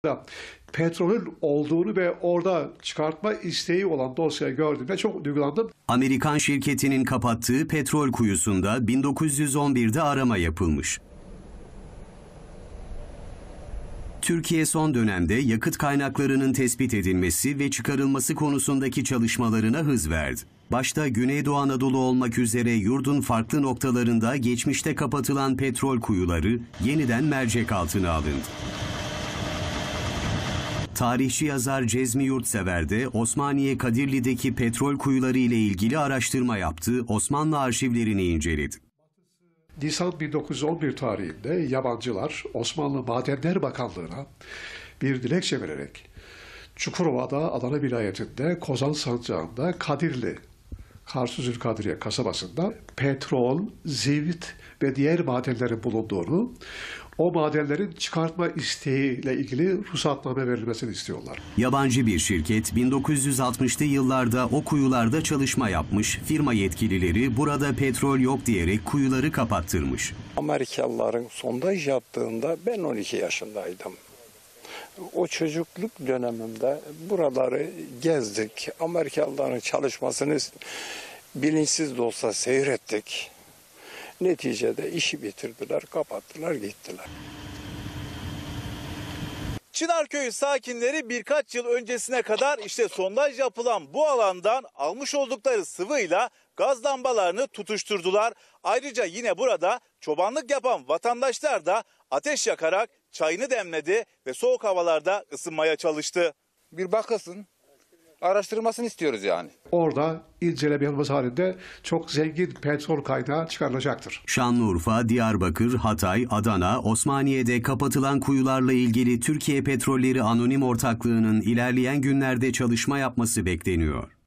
Petrolün olduğunu ve orada çıkartma isteği olan dosyayı gördüğümde çok duygulandım. Amerikan şirketinin kapattığı petrol kuyusunda 1911'de arama yapılmış. Türkiye son dönemde yakıt kaynaklarının tespit edilmesi ve çıkarılması konusundaki çalışmalarına hız verdi. Başta Güneydoğu Anadolu olmak üzere yurdun farklı noktalarında geçmişte kapatılan petrol kuyuları yeniden mercek altına alındı. Tarihçi yazar Cezmi Yurtsever de Osmaniye Kadirli'deki petrol kuyuları ile ilgili araştırma yaptı, Osmanlı arşivlerini inceledi. Nisan 1911 tarihinde yabancılar Osmanlı Madenler Bakanlığı'na bir dilekçe vererek Çukurova'da Adana vilayetinde Kozan Sancağı'nda Kadirli, Karsu Zülkadiriye kasabasında petrol, zivit ve diğer madenlerin bulunduğunu, o madenlerin çıkartma isteğiyle ilgili ruhsatname verilmesini istiyorlar. Yabancı bir şirket 1960'lı yıllarda o kuyularda çalışma yapmış, firma yetkilileri burada petrol yok diyerek kuyuları kapattırmış. Amerikalıların sondaj yaptığında ben 12 yaşındaydım. O çocukluk dönemimde buraları gezdik. Amerikalıların çalışmasını bilinçsiz de olsa seyrettik. Neticede işi bitirdiler, kapattılar, gittiler. Çınarköy sakinleri birkaç yıl öncesine kadar işte sondaj yapılan bu alandan almış oldukları sıvıyla gaz lambalarını tutuşturdular. Ayrıca yine burada çobanlık yapan vatandaşlar da ateş yakarak çayını demledi ve soğuk havalarda ısınmaya çalıştı. Bir bakılsın, araştırmasını istiyoruz yani. Orada incelememiz halinde çok zengin petrol kaynağı çıkarılacaktır. Şanlıurfa, Diyarbakır, Hatay, Adana, Osmaniye'de kapatılan kuyularla ilgili Türkiye Petrolleri Anonim Ortaklığı'nın ilerleyen günlerde çalışma yapması bekleniyor.